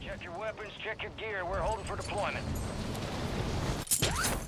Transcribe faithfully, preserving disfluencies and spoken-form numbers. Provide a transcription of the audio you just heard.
Check your weapons, check your gear. We're holding for deployment.